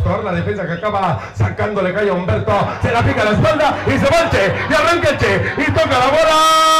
Doctor, la defensa que acaba sacando, le cae a Humberto, se la pica a la espalda y se va el Che, y arranca el Che, y toca la bola.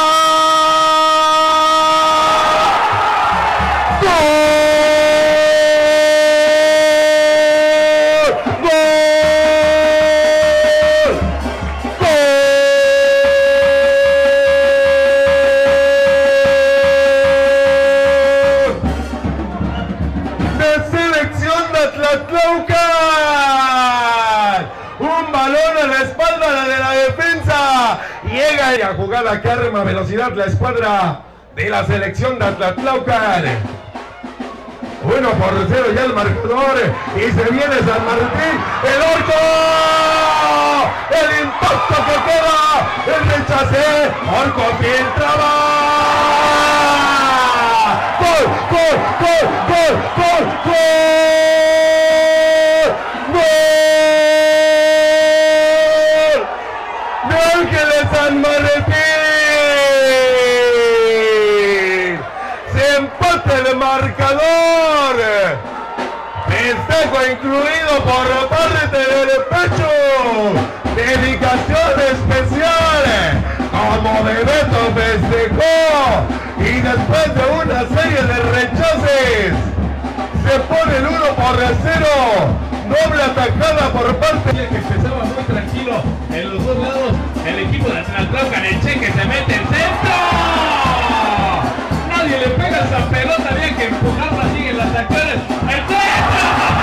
Un balón a la espalda de la defensa. Llega a jugada que arma velocidad la escuadra de la selección de Atlatlaucan. 1-0 ya el marcador. Y se viene San Martín. El Orco. El impacto que queda. El rechace. Orco filtraba. ¡Gol! ¡Gol! ¡Gol! ¡Gol! ¡Gol! ¡Gol! Ángeles San Martín. Se empata el marcador. Festejo incluido por parte del pecho. Dedicación especial. Como Bebeto festejó. Y después de una serie de rechaces, se pone el 1-0. Doble atacada por parte que empezaba muy tranquilo en los dos lados. El equipo de Atlatlaucan, el Che que se mete en centro. Nadie le pega esa pelota, había que empujarla, siguen las acciones. ¡El centro!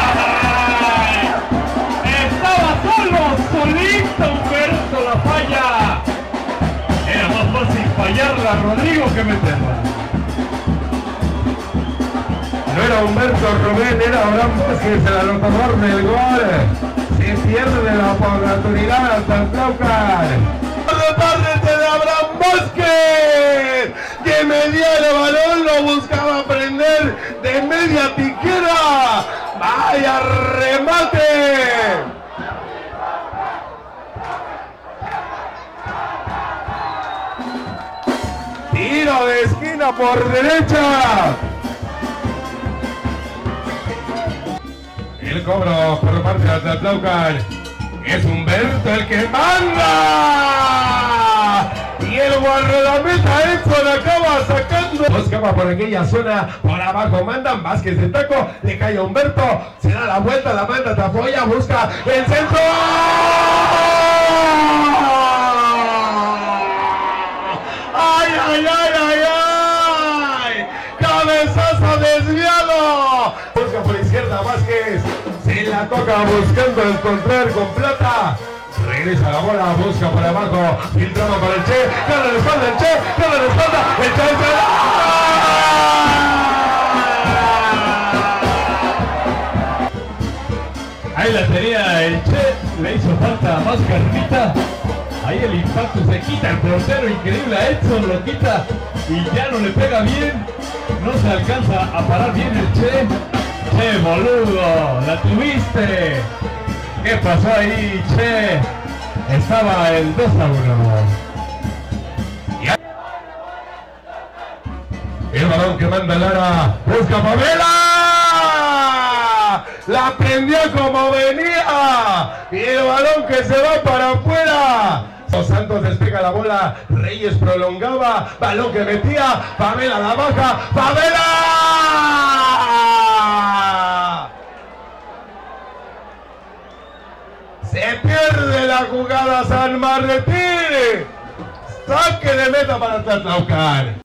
Estaba solo, solito Humberto la falla. Era más fácil fallarla Rodrigo que meterla. No era Humberto Rubén, era Abraham Vázquez, el anotador del gol. Se pierde la oportunidad hasta Atlatlaucan. De parte de Abraham Vázquez, que medía el balón, lo buscaba prender de media tiquera. ¡Vaya remate! Tiro de esquina por derecha. El cobro por parte de Atlatlaucan. Es Humberto el que manda. Y el guardameta Edson acaba sacando. Buscaba por aquella zona. Por abajo mandan. Vázquez de taco. Le cae a Humberto. Se da la vuelta. La manda. Tafoya. Busca el centro. ¡Ay, ay, ay, ay, ay! ¡Cabezazo desviado! Busca por izquierda Vázquez. Se la toca buscando encontrar con Plata. Regresa la bola, busca por abajo. Filtrando para el Che. Gana la espalda el Che. Gana la espalda. El Che se Ahí la tenía el Che. Le hizo falta más carnita. Ahí el impacto se quita el portero. Increíble a Edson. Lo quita. Y ya no le pega bien. No se alcanza a parar bien el Che. Che, boludo, la tuviste. ¿Qué pasó ahí, Che? Estaba el 2-1. El balón que manda Lara. Busca Pamela. La prendió como venía. Y el balón que se va para afuera. Dos Santos despega la bola. Reyes prolongaba. Balón que metía. Pamela la baja. ¡Pamela! Se pierde la jugada San Martín. Saque de meta para Atlatlaucan.